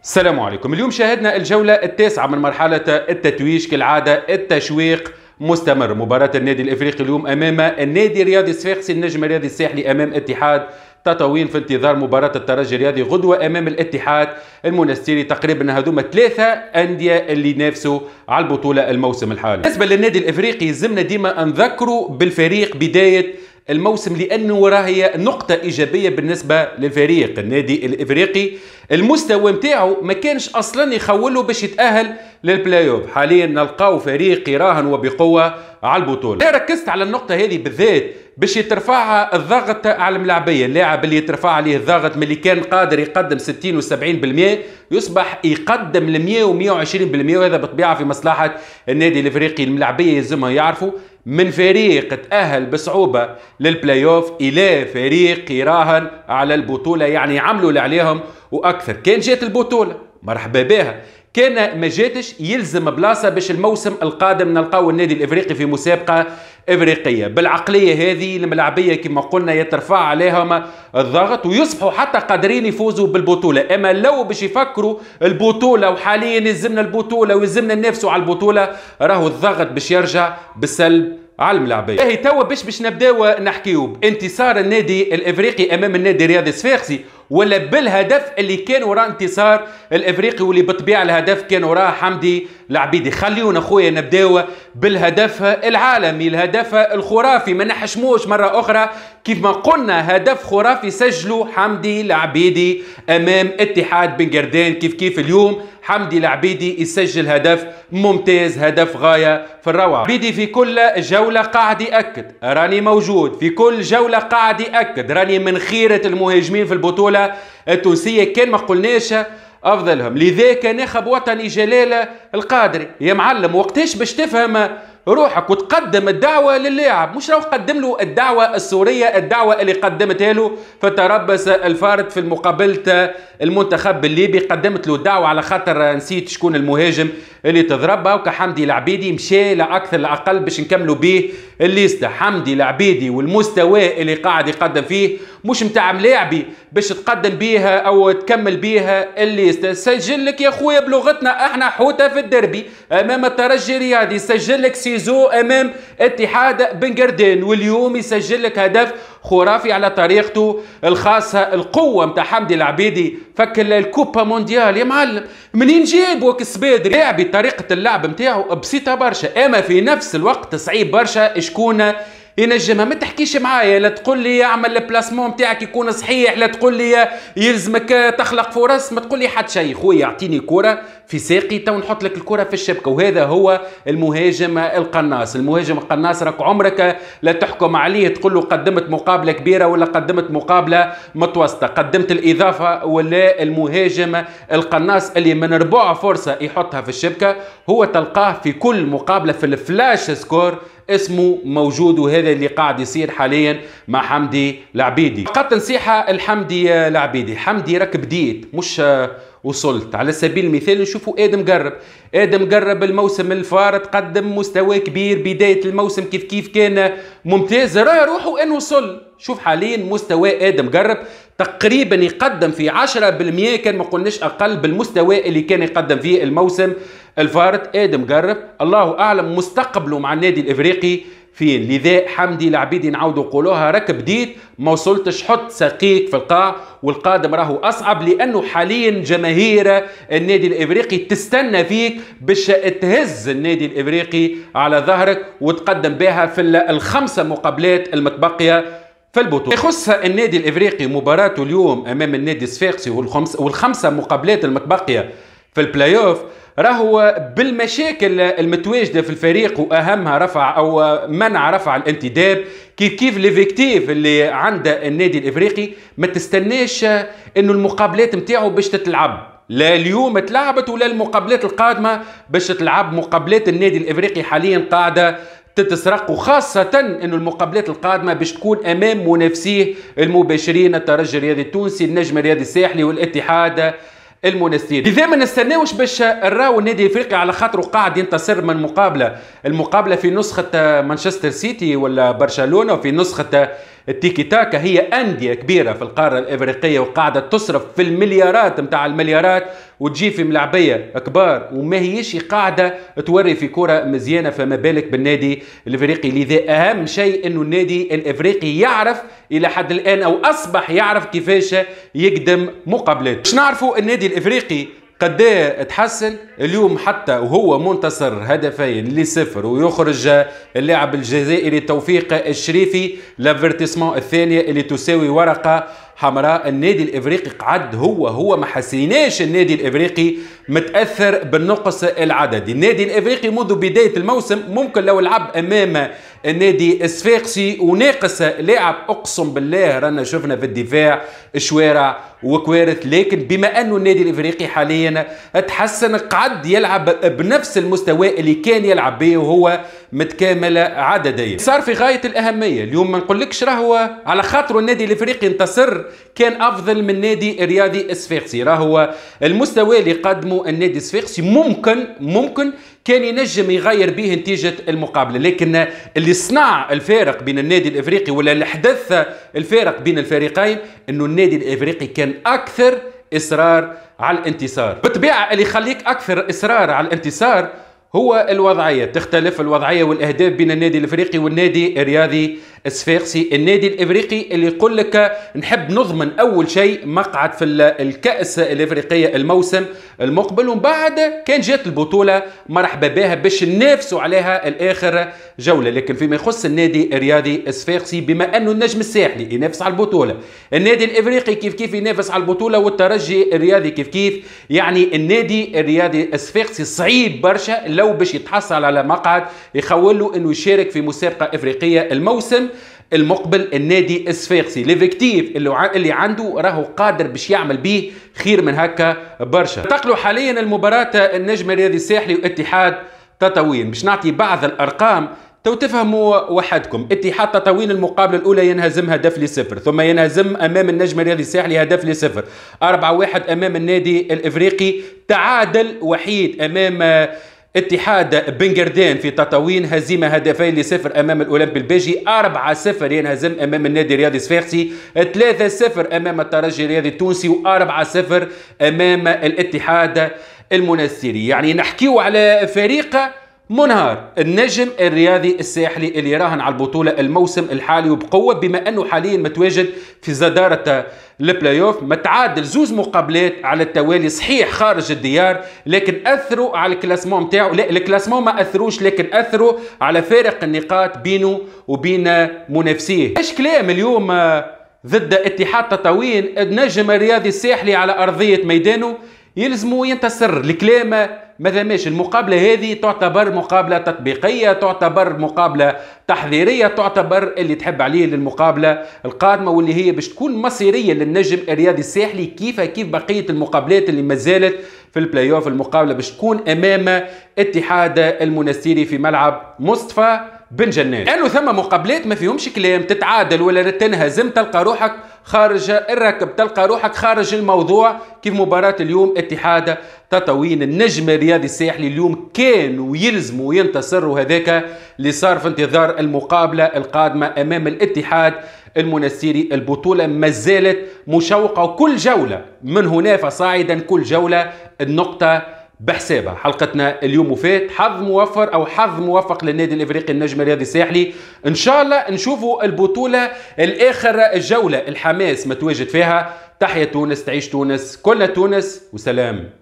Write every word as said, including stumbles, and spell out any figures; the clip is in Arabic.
السلام عليكم. اليوم شاهدنا الجولة التاسعة من مرحلة التتويج. كالعادة التشويق مستمر. مباراة النادي الافريقي اليوم امام النادي الرياضي الصفاقسي، النجم الرياضي الساحلي امام اتحاد تطاوين، في انتظار مباراة الترجي الرياضي غدوة امام الاتحاد المنستيري. تقريبا هذوما ثلاثة اندية اللي ينافسوا على البطولة الموسم الحالي. بالنسبة للنادي الافريقي يلزمنا ديما نذكروا بالفريق بداية الموسم، لانه راهي نقطة ايجابية بالنسبة للفريق. النادي الافريقي المستوى نتاعو ما كانش اصلا يخوله باش يتأهل للبلاي اوف. حاليا نلقاو فريق يراهن وبقوة على البطولة. ركزت على النقطة هذه بالذات باش يترفع الضغط على الملاعبية. اللاعب اللي يترفع عليه الضغط من اللي كان قادر يقدم ستين و سبعين بالمئة يصبح يقدم ل مئة و مئة وعشرين بالمئة، وهذا بطبيعة في مصلحة النادي الافريقي. الملاعبية يلزمها يعرفوا من فريق تأهل بصعوبة للبلاي اوف الى فريق يراهن على البطولة، يعني يعملوا اللي عليهم واكثر. كان جات البطولة مرحبا بها، كان ما جاتش يلزم بلاصه باش الموسم القادم نلقاو النادي الافريقي في مسابقه افريقيه. بالعقليه هذه الملاعبيه كما قلنا يترفع عليهم الضغط ويصبحوا حتى قادرين يفوزوا بالبطوله. اما لو باش يفكروا البطوله وحاليا يلزمنا البطوله ويلزمنا ننافسوا على البطوله، راهو الضغط باش يرجع بالسلب على الملاعبيه. هي توا باش باش نبداو نحكيو بانتصار النادي الافريقي امام النادي الرياضي الصفاقسي، ولا بالهدف اللي كان وراء انتصار الافريقي، واللي بالطبيعه الهدف كان وراء حمدي العبيدي. خليونا خويا نبداو بالهدف العالمي، الهدف الخرافي. ما نحشموش مره اخرى، كيف ما قلنا هدف خرافي سجلوا حمدي العبيدي امام اتحاد بن قردان. كيف كيف اليوم حمدي العبيدي يسجل هدف ممتاز، هدف غايه في الروعه. عبيدي في كل جوله قاعد ياكد راني موجود، في كل جوله قاعد ياكد راني من خيره المهاجمين في البطوله التونسيه، كان ما قلناش افضلهم. لذاك ناخب وطني جلال القادري يا معلم، وقتاش باش تفهم روحك وتقدم الدعوة للاعب؟ مش راهو قدم له الدعوة السورية، الدعوة اللي قدمتها له في تربص الفارد في مقابلة المنتخب الليبي. قدمت له الدعوة على خاطر نسيت شكون المهاجم اللي تضربها، وكحمدي العبيدي مشى لا اكثر لا اقل باش نكملوا به الليسته. حمدي العبيدي والمستوى اللي قاعد يقدم فيه مش متاع ملاعبي باش تقدم بيها او تكمل بيها الليسته. سجل لك يا خويا بلغتنا احنا حوته في الدربي امام الترجي الرياضي، سجل لك سيزو امام اتحاد بن قردان، واليوم يسجل لك هدف خرافي على طريقته الخاصه. القوه متاع حمدي العبيدي فك الكوبا مونديال يا معلم، منين جابوا كسبادري؟ لاعبي طريقه اللعب نتاعو بسيطه برشا، اما في نفس الوقت صعيب برشا شكون ينجمها. ما تحكيش معايا، لا تقول لي اعمل البلاسمون نتاعك يكون صحيح، لا تقول لي يلزمك تخلق فرص، ما تقول لي حد شيء. خويا اعطيني كره في ساقي تو نحط لك الكره في الشبكه، وهذا هو المهاجم القناص. المهاجم القناص راك عمرك لا تحكم عليه تقول له قدمت مقابله كبيره ولا قدمت مقابله متوسطه، قدمت الاضافه ولا المهاجم القناص اللي من ربع فرصه يحطها في الشبكه هو تلقاه في كل مقابله في الفلاش سكور اسمه موجود، وهذا اللي قاعد يصير حاليا مع حمدي العبيدي. فقط نصيحه الحمدي العبيدي، حمدي راك بديت مش وصلت. على سبيل المثال نشوفوا ادم قرب، ادم قرب الموسم الفارط قدم مستوى كبير، بدايه الموسم كيف كيف كان ممتاز، راه روحوا ان وصل. شوف حاليا مستوى ادم قرب تقريبا يقدم في عشرة بالمئة، كان ما قلناش اقل بالمستوى اللي كان يقدم فيه الموسم الفارط. ادم قرب الله اعلم مستقبله مع النادي الافريقي فين. لذا حمدي العبيدي نعاودوا نقولوها راك بديت ما وصلتش، حط ساقيك في القاع، والقادم راهو اصعب، لانه حاليا جماهير النادي الافريقي تستنى فيك باش تهز النادي الافريقي على ظهرك وتقدم بها في الخمسه مقابلات المتبقيه في البطوله. يخص النادي الافريقي مباراته اليوم امام النادي الصفاقسي والخمس والخمسه مقابلات المتبقيه في البلاي اوف، راهو بالمشاكل المتواجده في الفريق، واهمها رفع او منع رفع الانتداب. كيف كيف ليفيكتيف اللي عند النادي الافريقي ما تستناش انه المقابلات نتاعو باش تتلعب، لا اليوم تلعبت ولا المقابلات القادمه باش تلعب. مقابلات النادي الافريقي حاليا قاعده تتسرق، وخاصة انه المقابلات القادمة باش تكون امام منافسيه المباشرين الترجي الرياضي التونسي، النجم الرياضي الساحلي، والاتحاد المنستيري. لذا ما نستناوش باش نراو النادي الافريقي على خاطره قاعد ينتصر من مقابله، المقابله في نسخه مانشستر سيتي ولا برشلونه، وفي نسخه التيكي تاكا. هي انديه كبيره في القاره الافريقيه وقاعده تصرف في المليارات نتاع المليارات، وتجي في ملاعبيه كبار وما هيش قاعده توري في كره مزيانه، فما بالك بالنادي الافريقي. لذا اهم شيء انه النادي الافريقي يعرف الى حد الان او اصبح يعرف كيفاش يقدم مقابلات. باش نعرفوا النادي الافريقي قد ايه تحسن اليوم حتى وهو منتصر هدفين لصفر، ويخرج اللاعب الجزائري توفيق الشريفي لافيرتيسمون الثانيه اللي تساوي ورقه حمراء. النادي الافريقي قعد هو هو ما حسيناش النادي الافريقي متاثر بالنقص العددي. النادي الافريقي منذ بدايه الموسم ممكن لو لعب امام النادي الصفاقسي وناقص لاعب، اقسم بالله رانا شفنا في الدفاع شوارع وكوارث، لكن بما انه النادي الافريقي حاليا تحسن قعد يلعب بنفس المستوى اللي كان يلعب به وهو متكامل عدديا. صار في غايه الاهميه اليوم، ما نقولكش راهو على خاطر النادي الافريقي انتصر كان افضل من النادي الرياضي الصفاقسي، راهو المستوى اللي قدمه النادي الصفاقسي ممكن ممكن كان ينجم يغير به نتيجه المقابله، لكن اللي صنع الفارق بين النادي الافريقي ولا اللي حدث الفارق بين الفريقين انه النادي الافريقي كان اكثر اصرار على الانتصار. بالطبيعه اللي يخليك اكثر اصرار على الانتصار هو الوضعيه، تختلف الوضعيه والاهداف بين النادي الافريقي والنادي الرياضي الصفاقسي. النادي الافريقي اللي يقول لك نحب نضمن اول شيء مقعد في الكاس الافريقيه الموسم المقبل، ومن بعد كان جات البطوله مرحبا بها باش ننافسوا عليها الاخر جوله. لكن فيما يخص النادي الرياضي الصفاقسي بما انه النجم الساحلي ينافس على البطوله، النادي الافريقي كيف كيف ينافس على البطوله، والترجي الرياضي كيف كيف، يعني النادي الرياضي الصفاقسي صعيب برشا لو باش يتحصل على مقعد يخول له انه يشارك في مسابقه افريقيه الموسم المقبل. النادي الصفاقسي ليفيكتيف اللي, اللي عنده راهو قادر باش يعمل به خير من هكا برشا. انتقلوا حاليا المباراه النجم الرياضي الساحلي واتحاد تطاوين. باش نعطي بعض الارقام تو تفهموا وحدكم. اتحاد تطاوين المقابله الاولى ينهزم هدف لصفر، ثم ينهزم امام النجم الرياضي الساحلي هدف لصفر، أربعة واحد امام النادي الافريقي، تعادل وحيد امام اتحاد بنجردان في تطاوين، هزيمه هدفين لصفر امام الاولمبي الباجي، أربعة صفر ينهزم امام النادي الرياضي الصفاقسي، ثلاثة صفر امام الترجي الرياضي التونسي، وأربعة صفر امام الاتحاد المنستيري. يعني نحكيو على فريق منهار، النجم الرياضي الساحلي اللي راهن على البطوله الموسم الحالي وبقوه، بما انه حاليا متواجد في صداره البلاي اوف، متعادل زوز مقابلات على التوالي، صحيح خارج الديار لكن اثروا على الكلاسمون نتاعو. لا الكلاسمون ما اثروش، لكن اثروا على فارق النقاط بينه وبين منافسيه. ايش كلام اليوم ضد اتحاد تطاوين؟ النجم الرياضي الساحلي على ارضيه ميدانه يلزموا ينتصر. الكلام ماذا ماشي. المقابله هذه تعتبر مقابله تطبيقيه، تعتبر مقابله تحضيريه، تعتبر اللي تحب عليه للمقابله القادمه واللي هي باش تكون مصيريه للنجم الرياضي الساحلي كيف كيف بقيه المقابلات اللي ما زالت في البلاي اوف. المقابله باش تكون امام اتحاد المنستيري في ملعب مصطفى بن جنات. لانه ثم مقابلات ما فيهمش كلام، تتعادل ولا تنهزم تلقى روحك خارج الركب، تلقى روحك خارج الموضوع. كيف مباراة اليوم اتحاد تطاوين، النجم الرياضي الساحلي اليوم كان ويلزم وينتصر، وهذاك اللي صار في انتظار المقابلة القادمة أمام الاتحاد المنستيري. البطولة ما زالت مشوقة، وكل جولة من هنا فصاعدا كل جولة النقطة بحسابها. حلقتنا اليوم وفات، حظ موفر او حظ موفق للنادي الافريقي النجم الرياضي الساحلي. ان شاء الله نشوفوا البطوله الاخر الجوله الحماس متواجد فيها. تحيا تونس، تعيش تونس، كلنا تونس، وسلام.